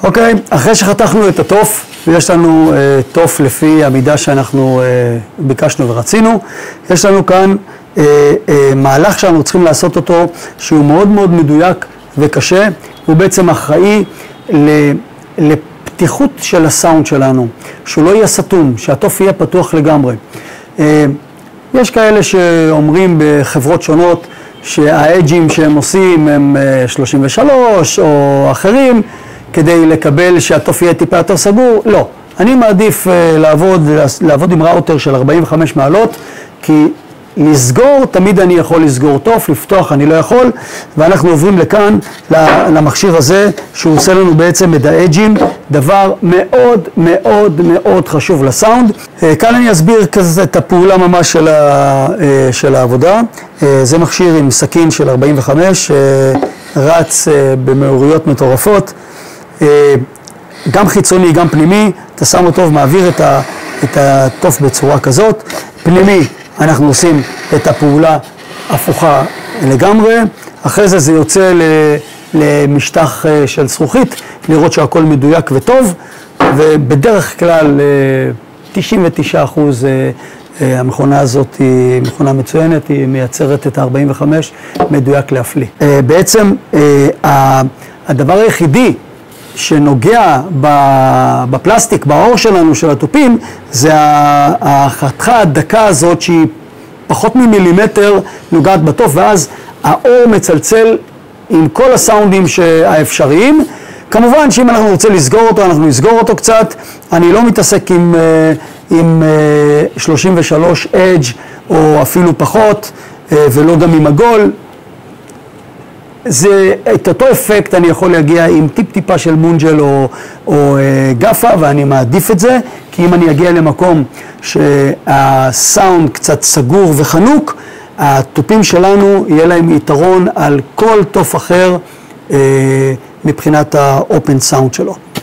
אוקיי, אחרי שחתכנו את התוף, ויש לנו תוף לפי המידה שאנחנו ביקשנו ורצינו, יש לנו כאן מהלך שאנחנו צריכים לעשות אותו, שהוא מאוד מאוד מדויק וקשה, הוא בעצם אחראי לפתיחות של הסאונד שלנו, שהוא לא יהיה סתום, שהתוף יהיה פתוח לגמרי. יש כאלה שאומרים בחברות שונות שהאג'ים שהם עושים הם 33 או אחרים, כדי לקבל שהתוף יהיה טיפה יותר סגור. לא, אני מעדיף לעבוד עם ראוטר של 45 מעלות, כי לסגור, תמיד אני יכול לסגור תוף, לפתוח אני לא יכול, ואנחנו עוברים לכאן, למכשיר הזה, שהוא עושה לנו בעצם את האג'ים, דבר מאוד מאוד מאוד חשוב לסאונד. כאן אני אסביר כזה את הפעולה ממש של העבודה. זה מכשיר עם סכין של 45, רץ במהירויות מטורפות, גם חיצוני, גם פנימי, אתה שם אותו ומעביר את התוף בצורה כזאת. פנימי, אנחנו עושים את הפעולה הפוכה לגמרי, אחרי זה זה יוצא למשטח של זכוכית, לראות שהכל מדויק וטוב, ובדרך כלל 99% המכונה הזאת היא מכונה מצוינת, היא מייצרת את ה-45 מדויק להפליא. בעצם הדבר היחידי שנוגע בפלסטיק, באור שלנו, של הטופים, זה החתיכה הדקה הזאת שהיא פחות ממילימטר נוגעת בתוף, ואז האור מצלצל עם כל הסאונדים האפשריים. כמובן שאם אנחנו רוצים לסגור אותו, אנחנו נסגור אותו קצת. אני לא מתעסק עם 33 אדג' או אפילו פחות, ולא גם עם עגול. את אותו אפקט אני יכול להגיע עם טיפה של מונג'ל או גפה, ואני מעדיף את זה, כי אם אני אגיע למקום שהסאונד קצת סגור וחנוק, הטופים שלנו יהיה להם יתרון על כל תוף אחר מבחינת האופן סאונד שלו.